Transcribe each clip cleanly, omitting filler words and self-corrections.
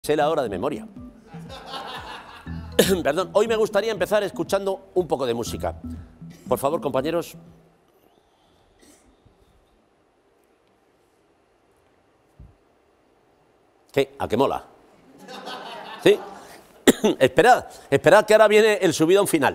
Sé la hora de memoria. Perdón, hoy me gustaría empezar escuchando un poco de música. Por favor, compañeros. ¿Qué? ¿A qué mola? ¿Sí? Esperad que ahora viene el subidón final.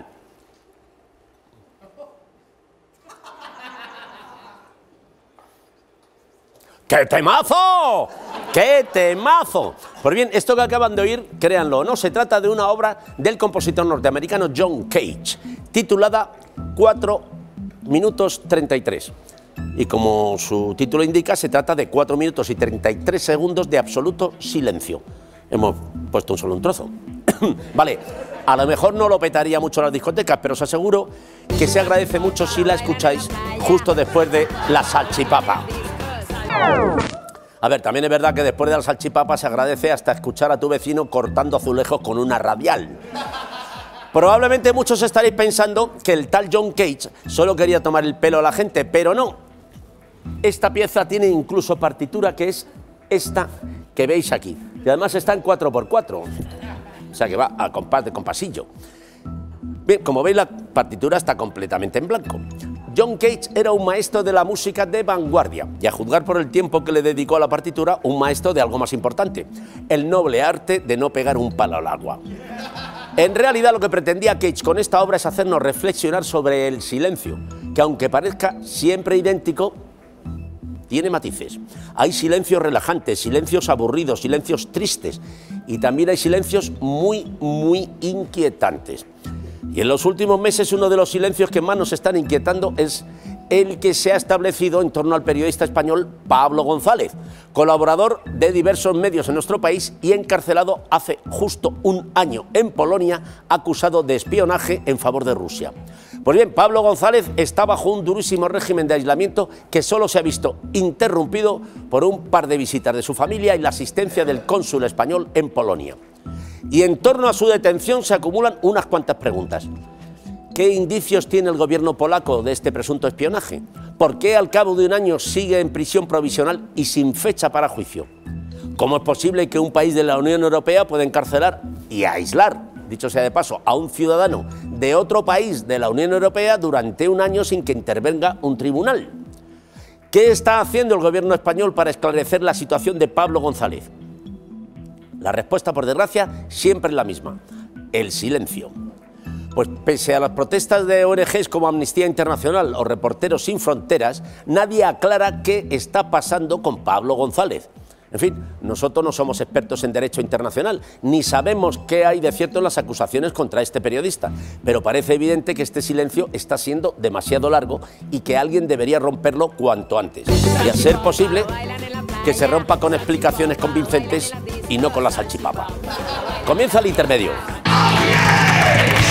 ¡Qué temazo! ¡Qué temazo! Pues bien, esto que acaban de oír, créanlo o no, se trata de una obra del compositor norteamericano John Cage, titulada 4 minutos 33. Y como su título indica, se trata de 4 minutos y 33 segundos de absoluto silencio. Hemos puesto un solo trozo. Vale, a lo mejor no lo petaría mucho en las discotecas, pero os aseguro que se agradece mucho si la escucháis justo después de la salchipapa. A ver, también es verdad que después de la salchipapa se agradece hasta escuchar a tu vecino cortando azulejos con una radial. Probablemente muchos estaréis pensando que el tal John Cage solo quería tomar el pelo a la gente, pero no. Esta pieza tiene incluso partitura, que es esta que veis aquí. Y además está en 4x4, o sea que va a compás de compasillo. Bien, como veis, la partitura está completamente en blanco. John Cage era un maestro de la música de vanguardia y, a juzgar por el tiempo que le dedicó a la partitura, un maestro de algo más importante: el noble arte de no pegar un palo al agua. En realidad, lo que pretendía Cage con esta obra es hacernos reflexionar sobre el silencio, que aunque parezca siempre idéntico, tiene matices. Hay silencios relajantes, silencios aburridos, silencios tristes, y también hay silencios muy inquietantes. Y en los últimos meses uno de los silencios que más nos están inquietando es el que se ha establecido en torno al periodista español Pablo González, colaborador de diversos medios en nuestro país y encarcelado hace justo un año en Polonia, acusado de espionaje en favor de Rusia. Pues bien, Pablo González está bajo un durísimo régimen de aislamiento que solo se ha visto interrumpido por un par de visitas de su familia y la asistencia del cónsul español en Polonia. Y en torno a su detención se acumulan unas cuantas preguntas. ¿Qué indicios tiene el gobierno polaco de este presunto espionaje? ¿Por qué al cabo de un año sigue en prisión provisional y sin fecha para juicio? ¿Cómo es posible que un país de la Unión Europea pueda encarcelar y aislar, dicho sea de paso, a un ciudadano de otro país de la Unión Europea durante un año sin que intervenga un tribunal? ¿Qué está haciendo el gobierno español para esclarecer la situación de Pablo González? La respuesta, por desgracia, siempre es la misma: el silencio. Pues pese a las protestas de ONGs como Amnistía Internacional o Reporteros Sin Fronteras, nadie aclara qué está pasando con Pablo González. En fin, nosotros no somos expertos en derecho internacional, ni sabemos qué hay de cierto en las acusaciones contra este periodista, pero parece evidente que este silencio está siendo demasiado largo y que alguien debería romperlo cuanto antes. Y a ser posible, que se rompa con explicaciones convincentes y no con la salchipapa. Comienza el intermedio.